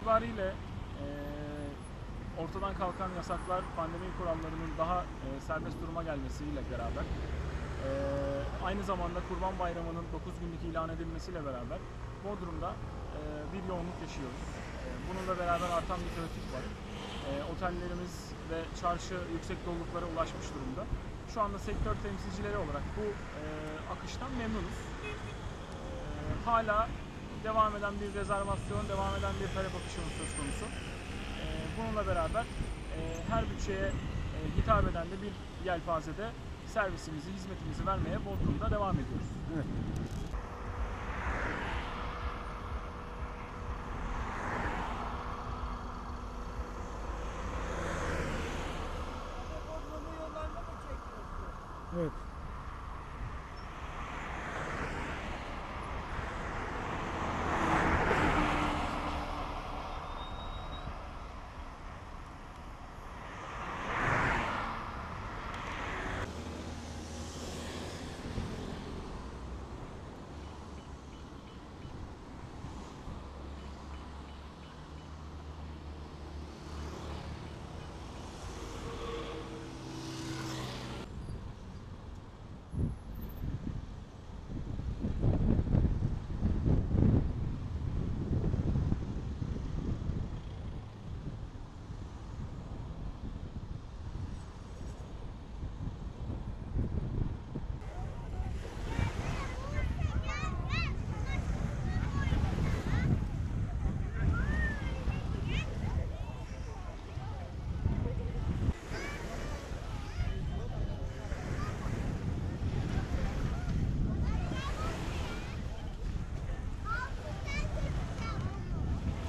itibariyle ortadan kalkan yasaklar, pandemi kurallarının daha serbest duruma gelmesiyle beraber, aynı zamanda Kurban Bayramı'nın 9 günlük ilan edilmesiyle beraber Bodrum'da bir yoğunluk yaşıyoruz. Bununla beraber artan bir trafik var. Otellerimiz ve çarşı yüksek doluluklara ulaşmış durumda. Şu anda sektör temsilcileri olarak bu akıştan memnunuz. Hala devam eden bir rezervasyon, devam eden bir talep akışımız söz konusu. Bununla beraber her bütçeye hitap eden de bir yelpazede servisimizi, hizmetimizi vermeye Bodrum'da devam ediyoruz. Evet.